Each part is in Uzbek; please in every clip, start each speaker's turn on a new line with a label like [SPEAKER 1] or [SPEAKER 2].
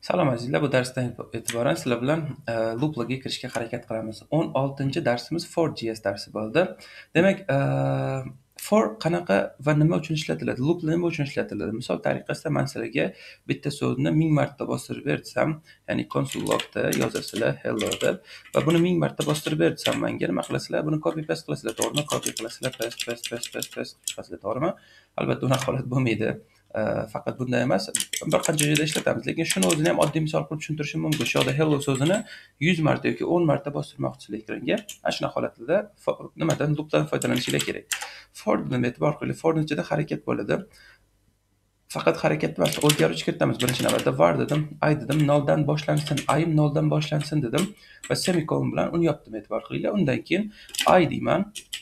[SPEAKER 1] Salom azizlar, bu darsdan e'tiboran sizlar bilan looplarga kirishga harakat qilamiz. 16-darsimiz for.js darsi bo'ldi. Demak, for qanaqa va nima uchun ishlatiladi? Looplar nima uchun ishlatiladi? Misol tariqasida men sizlarga bitta so'zni 1000 marta bostirib bersam, ya'ni console logda yozasizlar hello deb va buni 1000 marta bostirib bersam, menga nima qilasizlar? Buni copy paste qilasizlar, to'g'rimi? Copy qilasizlar, paste qilasizlar, to'g'rimi? Albatta, unaqa holat bo'lmaydi. Faqat bunda emas, bir qancha joyda ishlatamiz, lekin shuni o'zini ham oddiy misol qilib tushuntirishim mumkin. Shu yerda hello so'zini 100 marta yoki 10 marta bostirmoqchisizlar ekranga. Ana shunaqa holatlarda nimadan loopdan foydalanishinglar kerak. For bilan e'tibor qiling, for ichida harakat bo'ladi. Faqat harakat emas, o'zgaruvchi kiritamiz. Birinchi navbatda var dedim, I dedim, noldan boshlansin, I'im noldan boshlansin dedim va semikolon bilan uni yopdim, e'tibor qilinglar. Undan keyin I deyman,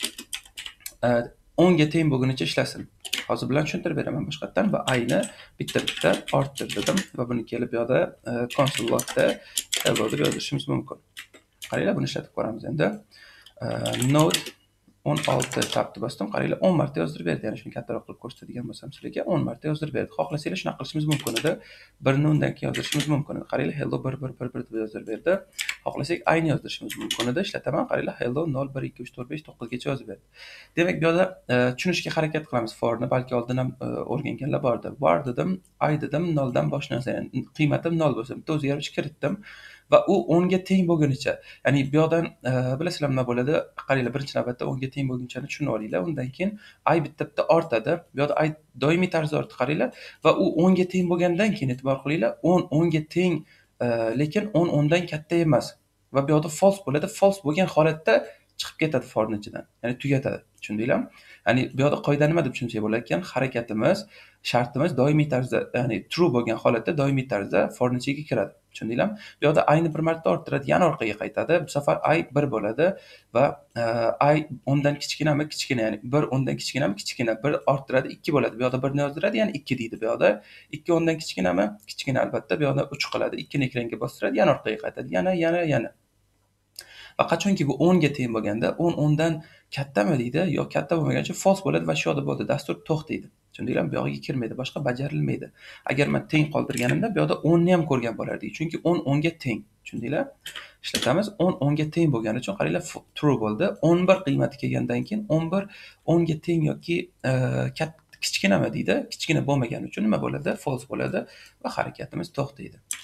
[SPEAKER 1] 10 ga teng bo'lgunicha ishlasin. Hozir bilan tushuntirib beraman boshqatdan va ayni bitta orttir dedim va buni kelib bu yoqda console logda hello deb yozishimiz mumkin. Qaranglar, buni ishlatib ko'ramiz endi. Node 16 tabni bosdim. Qaranglar, 10 marta yozdirib berdi. Ya'ni shuni kattaroq qilib ko'rsatadigan bo'lsam sizlarga 10 marta yozdirib berdi. Xohlasanglar shunaqa qilishimiz mumkin edi. Birini undan keyin yozdirishimiz mumkin edi. Qaranglar, hello 1 deb yozdirib berdi. Xohlasak ayni yozdirishimiz mumkin edi. Ishlataman. Qaranglar, hello 0 1 2 3 4 5 9 gacha yozib berdi. Demak, bu yerda tushunishga harakat qilamiz forni. Balki oldin ham o'rganganlar bordi. Var dedim, I dedim, 0 dan boshlansa, ya'ni qiymatim 0 bo'lsa, bitta o'zgaruvchi kiritdim va u 10 ga teng bo'lgunicha, ya'ni bu yoqdan bilasizlar nima bo'ladi? Qaranglar, birinchi navbatda 10 ga teng bo'lgunchani tushunib olinglar. Undan keyin I bitta ortadi. Bu yoqda I doimiy tarzda ortdi, qaranglar, va u 10 ga teng bo'lgandan keyin e'tibor qilinglar, 10 ga teng, lekin 10 dan katta emas va bu yoqda false bo'ladi. False bo'lgan holatda chiqib ketadi forning ichidan. Ya'ni tugatadi. Tushundinglarmi? Ya'ni bu yoqda qoida nima deb tushunsak bo'lar ekan? Harakatimiz, shartimiz doimiy tarzda, ya'ni true bo'lgan holatda doimiy tarzda forning ichiga kiradi. Tushundinglarmi? Bu yoqda I ni bir marta orttiradi, yana orqaga qaytadi. Bu safar I 1 bo'ladi va I 10 dan kichkinami? Kichkina, ya'ni 1 10 dan kichkinami? Kichkina. 1 orttiradi, 2 bo'ladi. Bu yoqda 1 ni yozdiradi, ya'ni 2 deydi bu yoqda. 2 10 dan kichkinami? Kichkina, albatta. Bu yoqda 3 qiladi. 2 ni ekranga bostiradi, yana orqaga qaytadi. Yana. Va qachonki bu 10 ga teng bo'lganda 10 dan kattami deydi, yo katta bo'lmaguncha false bo'ladi va shu yerda bo'ldi, dastur to'xtaydi. Tushundinglarmi? Bu yoqqa kirmaydi, boshqa bajarilmaydi. Agar men teng qoldirganimda bu yoqda 10 ni ham ko'rgan bo'lardik, chunki 10 ga teng. Tushundinglar? Ishlatamiz. 10 ga teng bo'lgani uchun qaranglar, true bo'ldi. 11 qiymati kelgandan keyin 11 10 ga teng yoki kichkinami deydi. Kichkina bo'lmagani uchun nima bo'ladi? False bo'ladi va harakatimiz to'xtaydi.